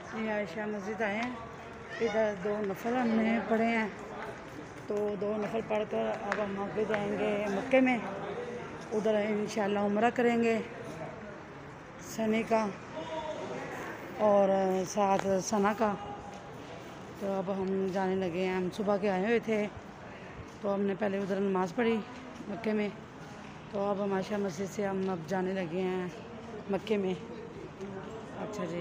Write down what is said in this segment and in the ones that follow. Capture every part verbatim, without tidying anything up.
ये आयशा मस्जिद आए हैं। इधर दो नफल हमने पढ़े हैं, तो दो नफल पढ़कर अब हम आगे जाएंगे मक्के में। उधर इंशाल्लाह उम्रा करेंगे सनी का और साथ सना का। तो अब हम जाने लगे हैं। हम सुबह के आए हुए थे, तो हमने पहले उधर नमाज़ पढ़ी मक्के में। तो अब हम आयशा मस्जिद से हम अब जाने लगे हैं मक्के में। अच्छा जी।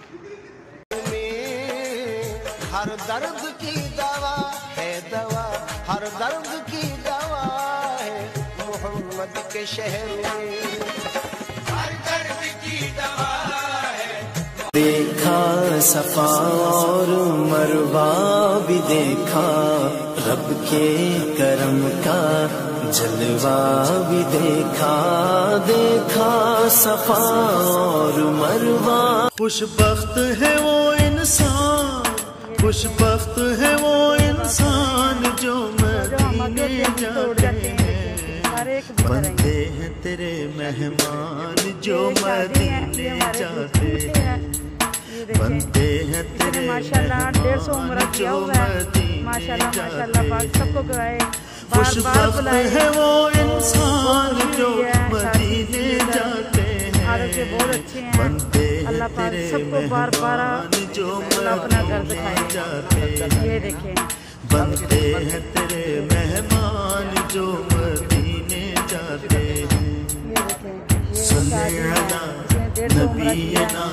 हर दर्द की दवा है, दवा हर दर्द की दवा है मोहम्मद के शहर में, हर दर्द की दवा है। देखा सफा और मरवा भी देखा, रब के करम का जलवा भी देखा। देखा सफा और मरवा। खुशबख्त है वो इंसान, खुशबख्त है वो इंसान जो मदीने जाते हैं। बंदे हैं तेरे मेहमान जो मदीने जाते हैं। बंदे हैं तेरे माशाल्लाह डेढ़ सौ उम्र किया हुआ है। माशाल्लाह माशाल्लाह पाक सबको गवाए, बार बार बुलाए है वो इंसान जो मदीने जाते हैं। आरोग्य बहुत अच्छे हैं, अल्लाह पाक सबको बार बार अपना घर दिखाए। ये देखें बनते हैं तेरे मेहमान जो मदीने जाते हैं। सल्लल्लाहु नबीना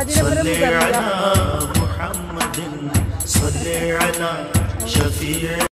सल्लल्लाहु मुहम्मदिन सल्लल्लाहु शफीअ